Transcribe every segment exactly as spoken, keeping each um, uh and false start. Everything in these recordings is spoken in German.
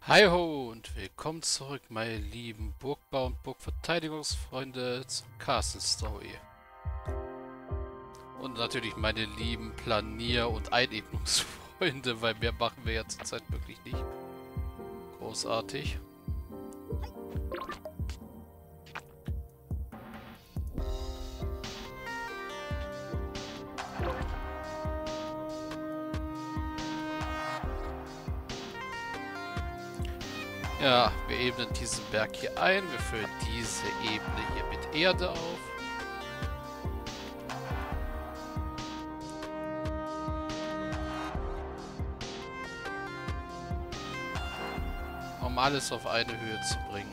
Hi ho und willkommen zurück, meine lieben Burgbau- und Burgverteidigungsfreunde zur Castle Story. Und natürlich meine lieben Planier- und Einebnungsfreunde, weil mehr machen wir ja zurzeit wirklich nicht. Großartig. Ja, wir ebnen diesen Berg hier ein, wir füllen diese Ebene hier mit Erde auf. Um alles auf eine Höhe zu bringen.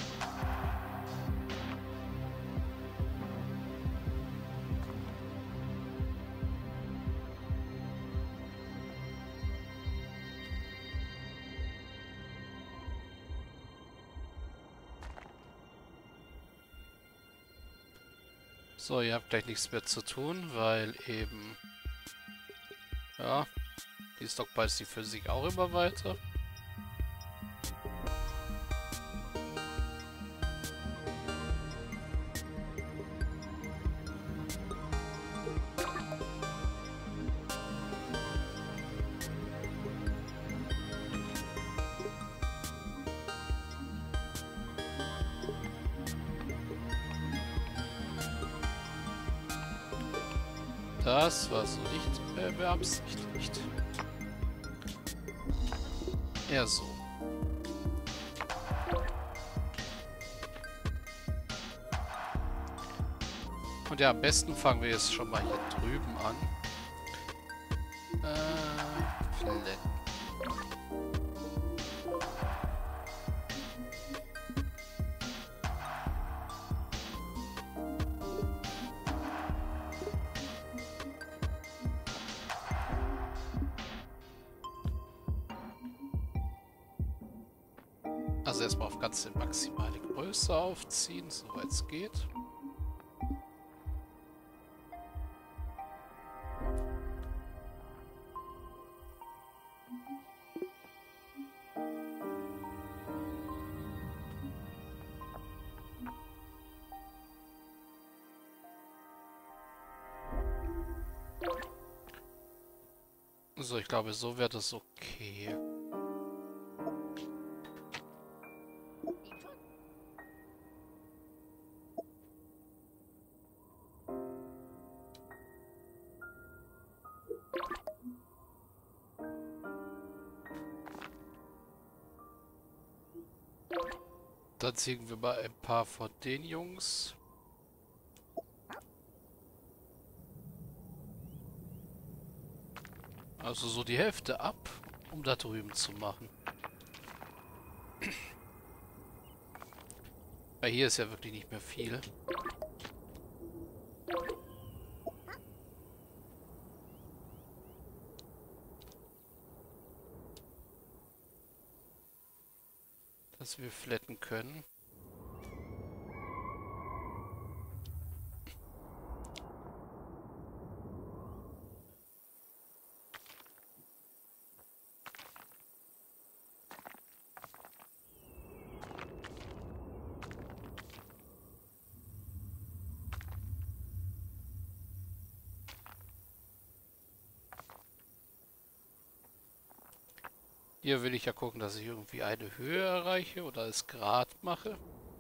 So, ihr habt gleich nichts mehr zu tun, weil eben, ja, die Stockpiles, die füllen sich auch immer weiter. Das war so nicht äh, beabsichtigt. Eher so. Und ja, am besten fangen wir jetzt schon mal hier drüben an. Äh, Fleck. Also erstmal auf ganz maximale Größe aufziehen, soweit es geht. So, ich glaube, so wäre das okay. Dann ziehen wir mal ein paar von den Jungs. Also so die Hälfte ab, um da drüben zu machen. Weil hier ist ja wirklich nicht mehr viel. Dass wir flatten können. Hier will ich ja gucken, dass ich irgendwie eine Höhe erreiche oder es gerade mache.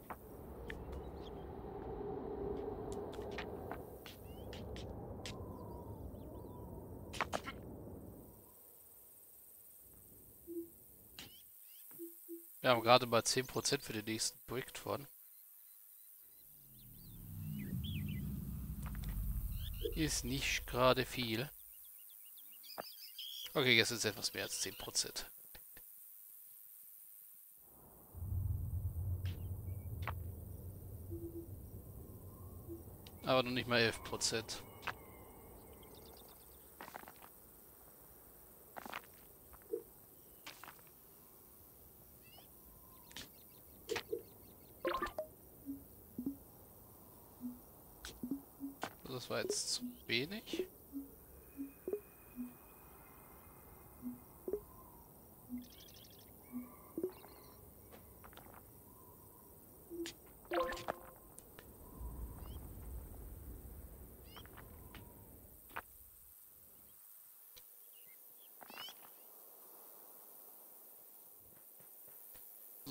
Wir haben gerade mal zehn Prozent für den nächsten Projekt von. Ist nicht gerade viel. Okay, jetzt ist etwas mehr als zehn Prozent. Aber noch nicht mal elf Prozent. Das war jetzt zu wenig.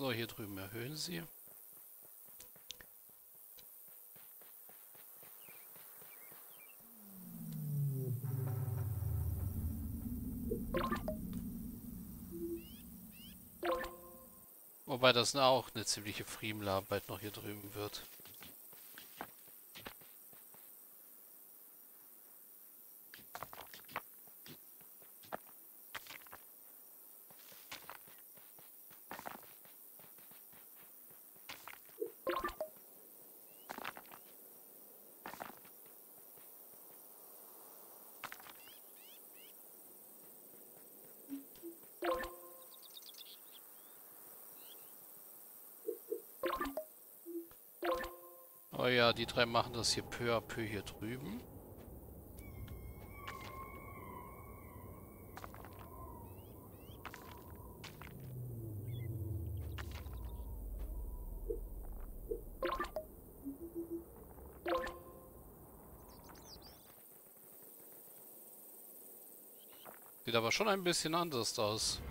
So, hier drüben erhöhen sie. Wobei das auch eine ziemliche Friemelarbeit noch hier drüben wird. Oh ja, die drei machen das hier peu à peu hier drüben. Sieht aber schon ein bisschen anders aus.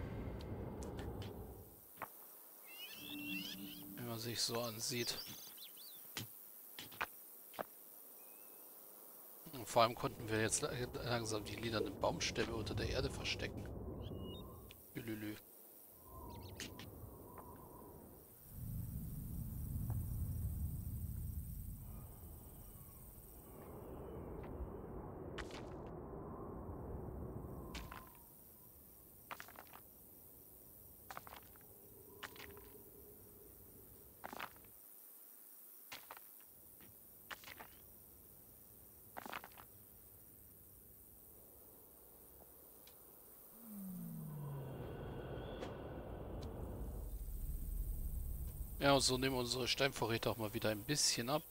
Wenn man sich so ansieht. Und vor allem konnten wir jetzt langsam die lilanen Baumstämme unter der Erde verstecken. Lülülü. Ja, und so nehmen unsere Steinvorräte auch mal wieder ein bisschen ab.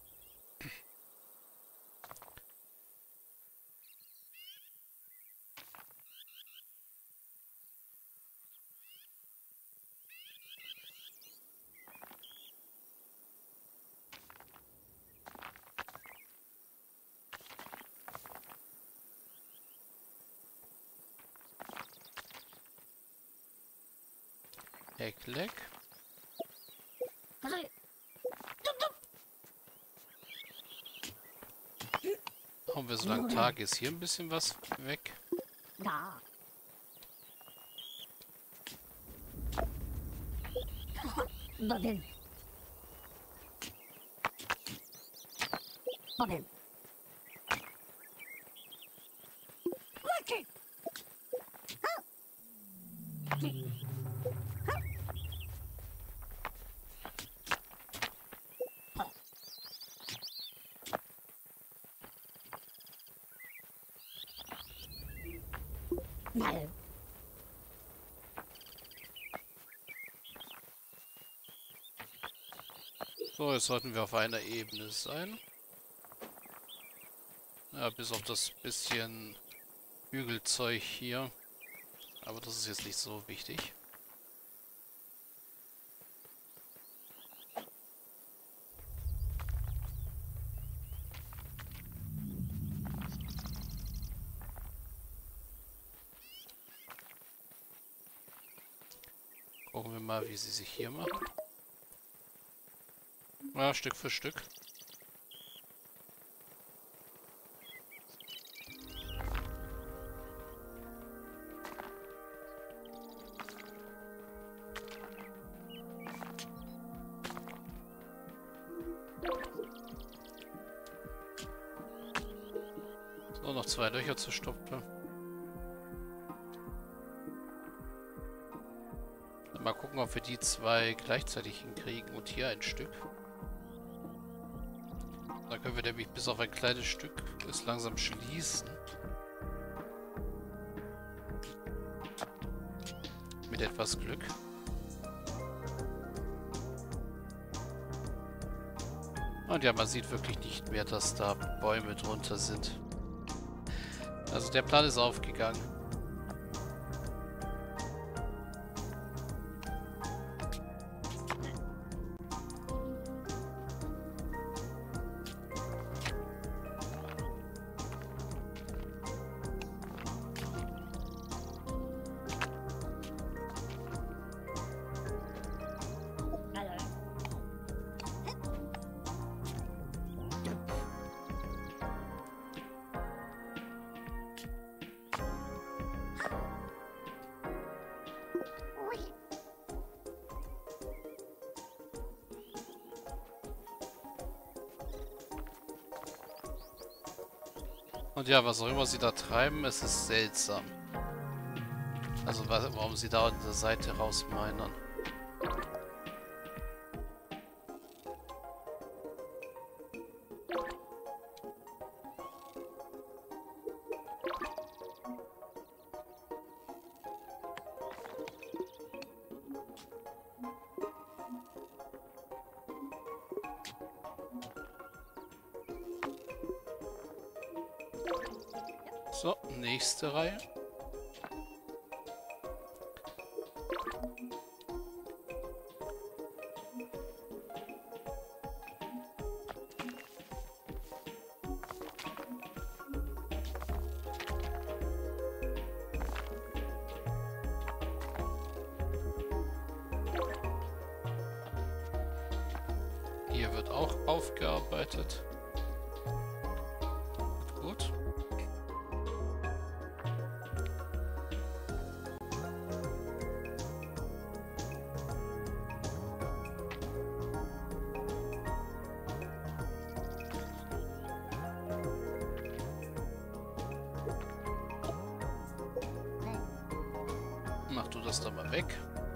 Heckleck. Hauen wir, solange Tag ist, hier ein bisschen was weg. Bobin. Bobin. No. So, jetzt sollten wir auf einer Ebene sein. Ja, bis auf das bisschen Hügelzeug hier. Aber das ist jetzt nicht so wichtig. Gucken wir mal, wie sie sich hier machen. Ja, Stück für Stück. So, noch zwei Löcher zu stopfen. Mal gucken, ob wir die zwei gleichzeitig hinkriegen und hier ein Stück. Da können wir nämlich bis auf ein kleines Stück es langsam schließen. Mit etwas Glück. Und ja, man sieht wirklich nicht mehr, dass da Bäume drunter sind. Also der Plan ist aufgegangen. Und ja, was auch immer sie da treiben, es ist seltsam. Also wa- warum sie da an der Seite rausminern. So, nächste Reihe. Hier wird auch aufgearbeitet. Gut. Mach du das da mal weg.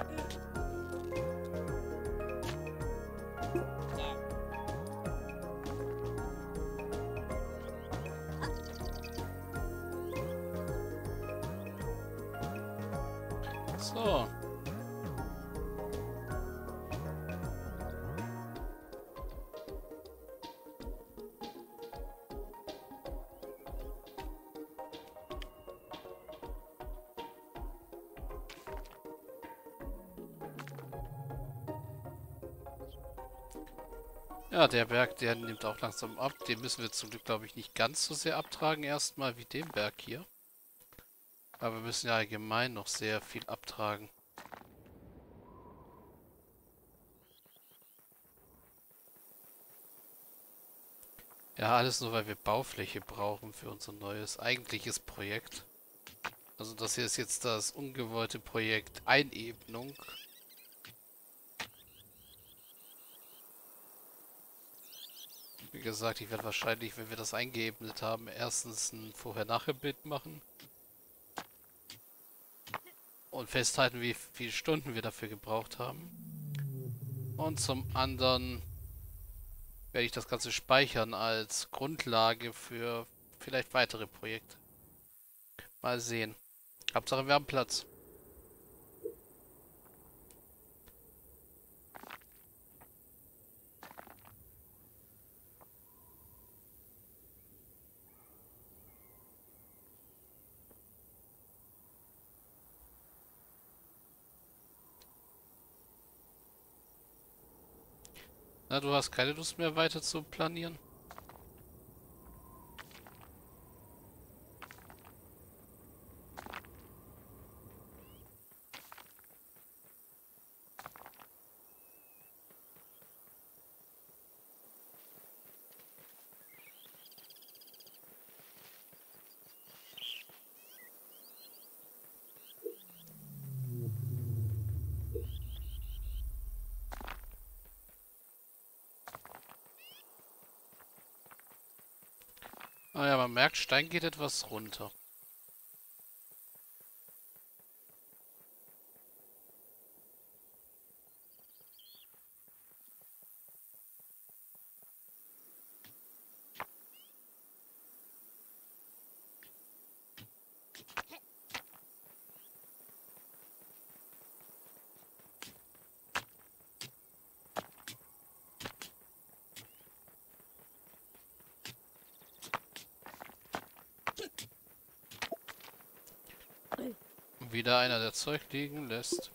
So. Ja, der Berg, der nimmt auch langsam ab. Den müssen wir zum Glück, glaube ich, nicht ganz so sehr abtragen erstmal wie den Berg hier. Aber wir müssen ja allgemein noch sehr viel abtragen. Ja, alles nur, weil wir Baufläche brauchen für unser neues eigentliches Projekt. Also das hier ist jetzt das ungewollte Projekt Einebnung. Wie gesagt, ich werde wahrscheinlich, wenn wir das eingeebnet haben, erstens ein Vorher-Nachher-Bild machen. Und festhalten, wie viele Stunden wir dafür gebraucht haben. Und zum anderen werde ich das Ganze speichern als Grundlage für vielleicht weitere Projekte. Mal sehen. Hauptsache wir haben Platz. Na, du hast keine Lust mehr weiter zu planieren? Ah ja, man merkt, Stein geht etwas runter. Wieder einer, der Zeug liegen lässt.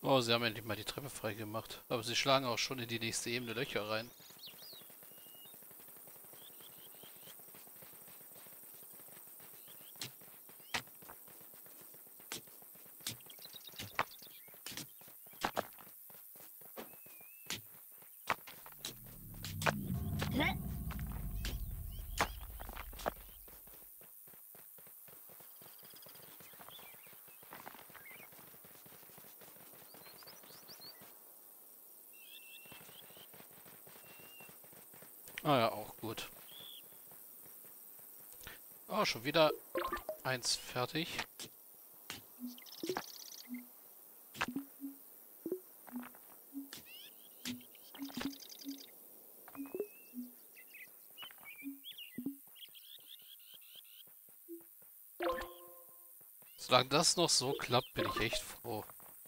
Oh, sie haben endlich mal die Treppe frei gemacht. Aber sie schlagen auch schon in die nächste Ebene Löcher rein. Ah ja, auch gut. Oh, schon wieder eins fertig. Solange das noch so klappt, bin ich echt froh.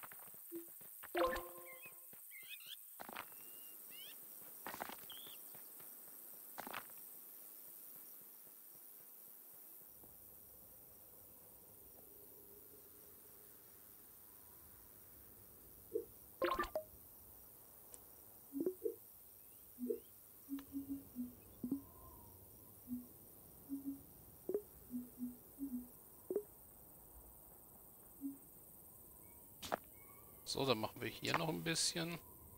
So, dann machen wir hier noch ein bisschen.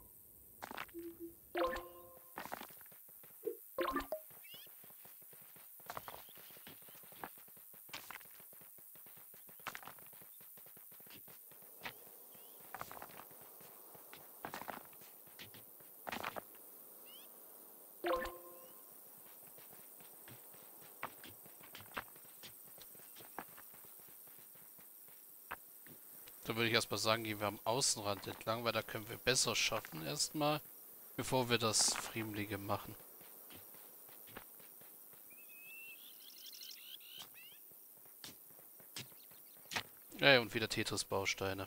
Da würde ich erstmal sagen, gehen wir am Außenrand entlang, weil da können wir besser schaffen erstmal, bevor wir das Friemelige machen. Ja, ja, und wieder Tetris-Bausteine.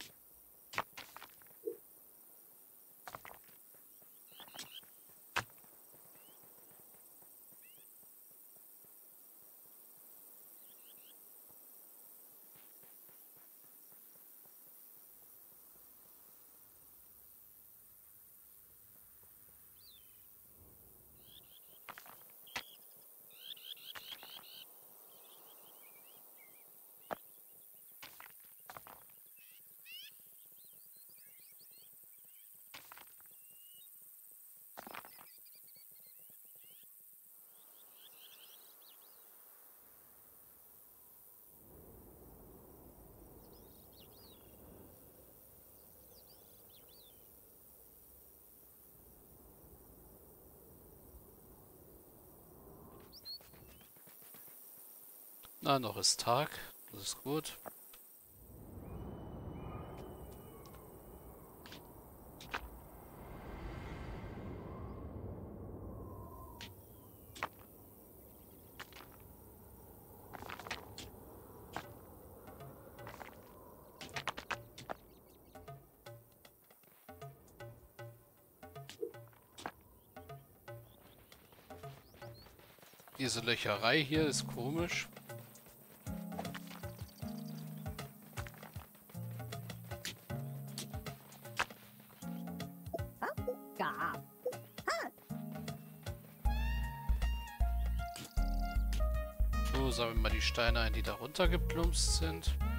Na, noch ist Tag. Das ist gut. Diese Löcherei hier ist komisch. So, sammeln wir mal die Steine ein, die da runtergeplumpst sind.